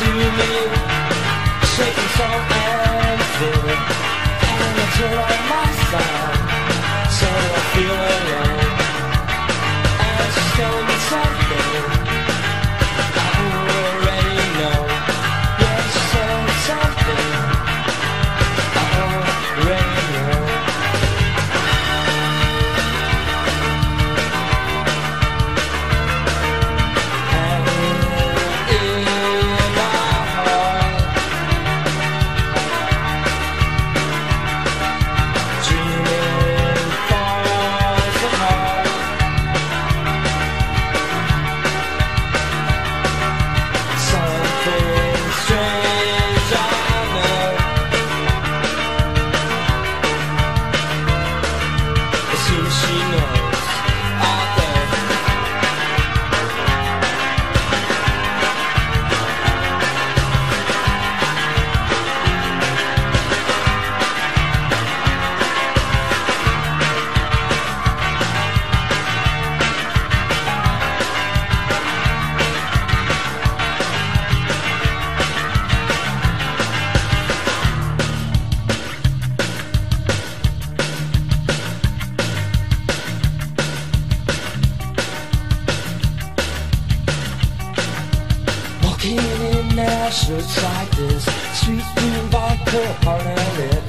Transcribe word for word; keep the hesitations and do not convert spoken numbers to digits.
to me, shaking so empty, and I turn on my side, so I feel alone. And she's telling me something I already know. Yeah, she's telling me something I already know. Walking in Nashville like this, streets being vodka, hard and lit.